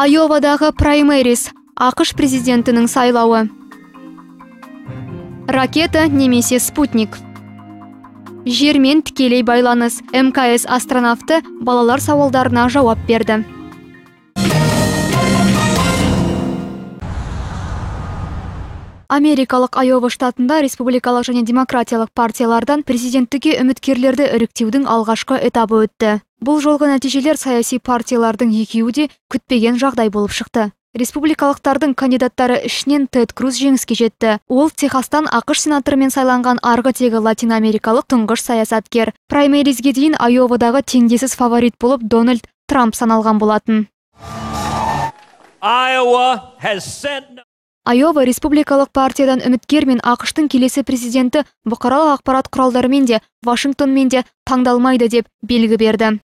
Айовадағы праймерис, ақш президентінің сайлауы. Ракета немесе спутник. Жермен тікелей байланыс. МКС астронавты балалар сауалдарына жауап берді. Америкалық Айова штатында республикалық және демократиялық партиялардан президенттікке үміткерлерді іріктеудің алғашқы этабы өтті. Бұл жолғы нәтижелер саяси партиялардың екеуі де күтпеген жағдай болып шықты. Республикалықтардың кандидаттары ішінен Тед Круз жеңіске жетті. Ол Техастан ақш сенаторымен сайланған арғы тегі латиноамерикалық тұңғыш саясаткер. Праймеризге дейін Айовадағы теңдесіз фаворит болып Дональд Трамп саналған болатын. Айова республикалық партиядан үміткер мен ақштың келесі президенті бұқаралық ақпарат құралдарымен де, Вашингтонмен де таңдалмайды деп белгі берді.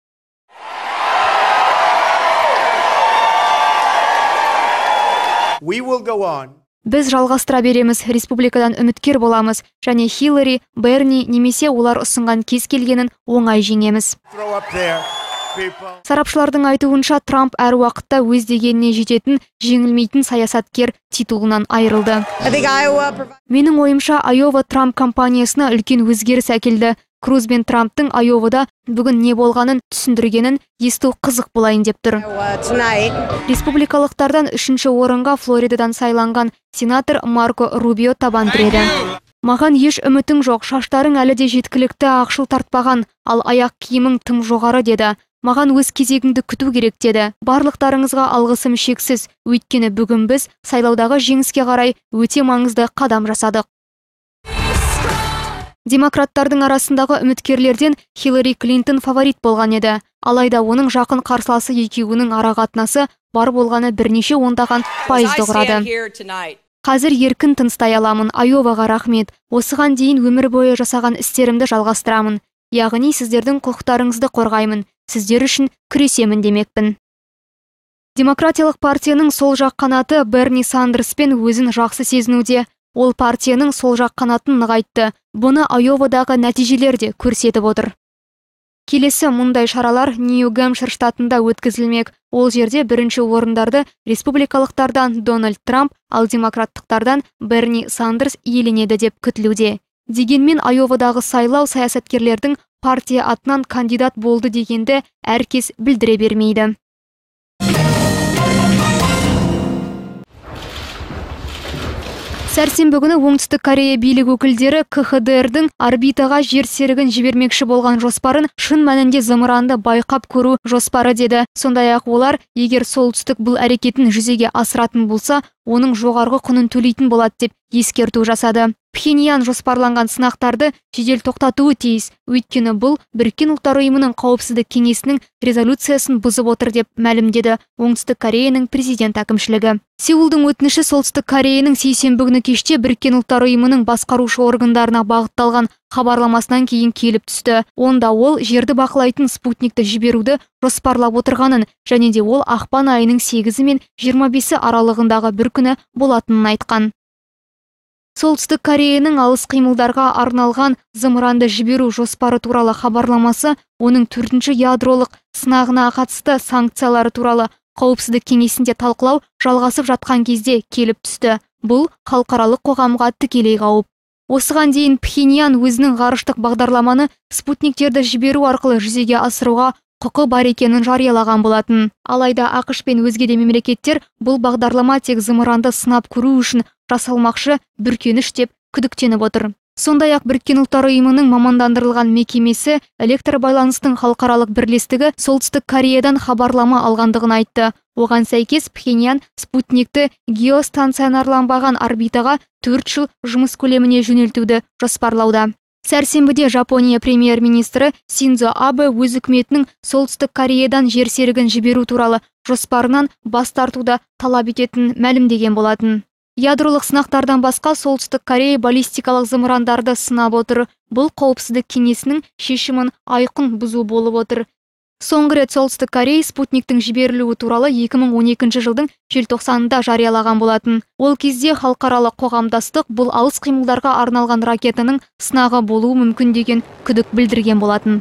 Біз жалғастыра береміз, республикадан үміткер боламыз, және Хиллари, Берни немесе олар ұсынған кез келгенін оңай жеңеміз. Сарапшылардың айтуынша Трамп әр уақытта өз дегеніне жететін жеңілмейтін саясаткер титулынан айырылды. Менің ойымша Айова Трамп кампаниясына үлкен өзгеріс әкелді. Круз бен Трамптың Айовада бүгін не болғанын түсіндіргенін есту қызық болайын деп тұр. Республикалықтардан 3-ші орынға Флоридадан сайланған сенатор Марко Рубио табан тіреді. Маған еш үмітің жоқ, шаштарың әлі де жеткілікті ақшыл тартпаған, ал аяқ киімің тым жоғары деді. Маған өз кезегіңді күту керек деді. Барлықтарыңызға алғысым шексіз, өйткені бүгін біз сайлаудағы жеңіске қарай өте маңызды қадам жасадық. Демократтардың арасындағы үміткерлерден Хиллари Клинтон фаворит болған еді. Алайда оның жақын қарсыласы екеуінің арақатынасы бар болғаны бірнеше ондаған пайызды құрады. Қазір еркін тыныстай аламын, Айоваға рахмет. Осыған дейін өмір бойы жасаған істерімді жалғастырамын. Яғни сіздердің құқықтарыңызды қорғаймын, сіздер үшін күресемін демекпін. Демократиялық партияның сол жақ қанаты Берни Сандерспен өзін жақсы сезінуде. Ол партияның сол жақ қанатын нығайтты. Бұны Айовадағы нәтижелер де көрсетіп отыр. Келесі мұндай шаралар Нью-Гэмпшир штатында өткізілмек. Ол жерде бірінші орындарды республикалықтардан Дональд Трамп, ал демократтықтардан Берни Сандерс иеленеді деп күтілуде. Дегенмен Айовадағы сайлау саясаткерлердің партия атынан кандидат болды дегенді әркез білдіре бермейді. Сәрсенбі күні Оңтүстік Корея билік өкілдері КХДР-дің орбитаға жер серігін жібермекші болған жоспарын шын мәнінде зымыранды байқап көру жоспары деді. Сондай-ақ олар, егер солтүстік бұл әрекетін жүзеге асыратын болса, оның жоғарғы құнын төлейтін болады деп ескерту жасады. Пхеньян жоспарланған сынақтарды жедел тоқтатуы тиіс, өйткені бұл Біріккен ұлттар ұйымының қауіпсіздік кеңесінің резолюциясын бұзып отыр деп мәлімдеді Оңтүстік Кореяның президент әкімшілігі. Сеулдың өтініші Солтүстік Кореяның сейсенбі күні кеште Біріккен ұлттар ұйымының басқарушы органдарына бағытталған хабарламасынан кейін келіп түсті. Онда ол жерді бақылайтын спутникті жіберуді жоспарлап отырғанын, және де ол ақпан айының 8 мен 25 аралығындағы бір күні болатынын айтқан. Солтүстік Кореяның алыс қимылдарға арналған зымыранды жіберу жоспары туралы хабарламасы оның 4-ші ядролық сынағына қатысты санкциялары туралы қауіпсіздік кеңесінде талқылау жалғасып жатқан кезде келіп түсті. Бұл халықаралық қоғамға тікелей қауіп. Осыған дейін Пхеньян өзінің ғарыштық бағдарламаны спутниктерді жіберу арқылы жүзеге асыруға құқы бар екенін жариялаған болатын. Алайда ақш пен өзге де мемлекеттер бұл бағдарлама тек зымыранды сынап көру үшін жасалмақшы бүркеніш деп күдіктеніп отыр. Сондай-ақ Біріккен ұлттар ұйымының мамандандырылған мекемесі электр байланыстың халықаралық бірлестігі Солтүстік Кореядан хабарлама алғандығын айтты. Оған сәйкес Пхеньян спутникті геостанционарланбаған орбитаға 4 жыл жұмыс көлеміне жөнелтуді жоспарлауда. Сәрсенбіде Жапония премьер-министрі Синдзо Абе өз үкіметінің Солтүстік Кореядан жер серігін жіберу туралы жоспарынан бас тартуды талап ететінін мәлімдеген болатын. Ядролық сынақтардан басқа Солтүстік Корея баллистикалық зымырандарды сынап отыр. Бұл қауіпсіздік кеңесінің шешімін айқын бұзу болып отыр. Соңғы рет Солтүстік Корея спутниктің жіберілуі туралы 2012 жылдың желтоқсанында жариялаған болатын. Ол кезде халықаралық қоғамдастық бұл алыс қимылдарға арналған ракетаның сынағы болуы мүмкін деген күдік білдірген болатын.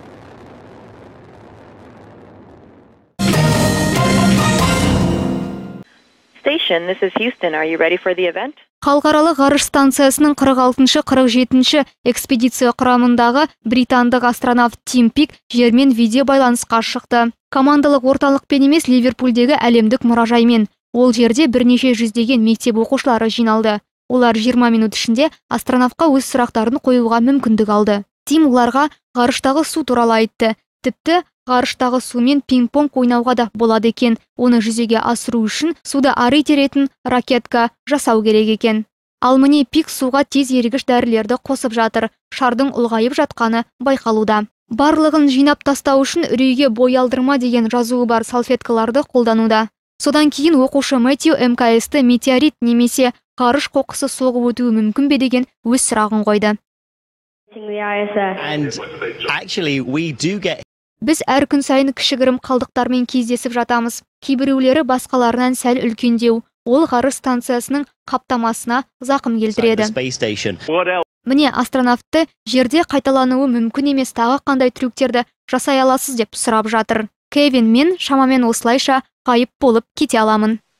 mission. This is Houston. Are you ready for the event? Халықаралық ғарыш станциясының 46-47 экспедиция құрамындағы британдық астронавт Тим Пик жермен видео байланысқа шықты. Командалық орталықпен емес Ливерпульдегі әлемдік мұражаймен. Ол жерде бірнеше жүздеген мектеп оқушылары жиналды. Олар 20 минут ішінде астронавтқа өз сұрақтарын қоюға мүмкіндік алды. Тим оларға ғарыштағы су туралы айтты. Тіпті ғарыштағы сумен пинг-понг ойнауға да болады екен. Оны жүзеге асыру үшін суда ары итеретін ракетка жасау керек екен. Ал міне Пик суға тез ерігіш дәрілерді қосып жатыр. Шардың ұлғайып жатқаны байқалуда. Барлығын жинап тастау үшін үрейге бой алдырма деген жазуы бар салфеткаларды қолдануда. Содан кейін оқушы Мэтью МКС-ті метеорит немесе ғарыш қоқысы соғып өтуі мүмкін бе деген өз сұрағын қойды. And actually we do get Біз әр күн сайын кішігірім қалдықтармен кездесіп жатамыз. Кейбіреулері басқаларынан сәл үлкендеу. Ол ғарыш станциясының қаптамасына зақым келтіреді. Міне астронавтты жерде қайталануы мүмкін емес тағы қандай трюктерді жасай аласыз деп сұрап жатыр. Кевин, мен шамамен осылайша ғайып болып кете аламын.